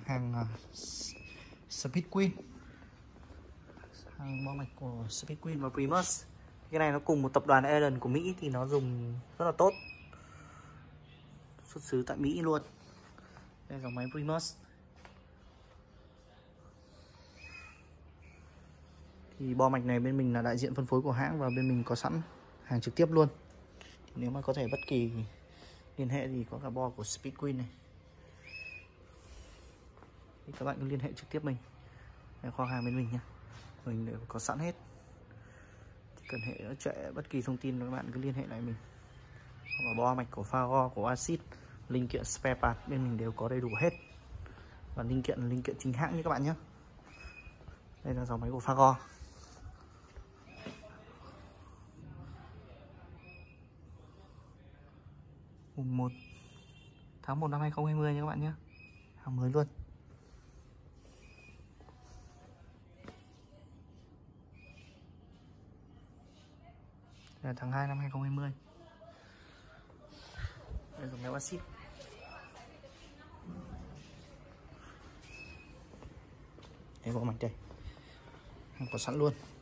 hàng Speed Queen, hàng bo mạch của Speed Queen và Primus. Cái này nó cùng một tập đoàn Allen của Mỹ thì nó dùng rất là tốt, xuất xứ tại Mỹ luôn. Đây là dòng máy Primus. Thì bo mạch này bên mình là đại diện phân phối của hãng và bên mình có sẵn hàng trực tiếp luôn. Thì nếu mà có thể bất kỳ liên hệ thì có cả bo của Speed Queen này, thì các bạn cứ liên hệ trực tiếp mình. Đây, kho hàng bên mình nha, mình đều có sẵn hết. Chỉ cần hệ ở trễ bất kỳ thông tin các bạn cứ liên hệ lại mình. Hoặc là bo mạch của Fago, của Acid, linh kiện spare part bên mình đều có đầy đủ hết. Và linh kiện chính hãng như các bạn nhé. Đây là dòng máy của Fago. Mùng 1 tháng 1 năm 2020 nha các bạn nhé. Hàng mới luôn. Đây là tháng 2 năm 2020. Đây là dòng máy Acid. Đây bộ mạch đây, hàng có sẵn luôn.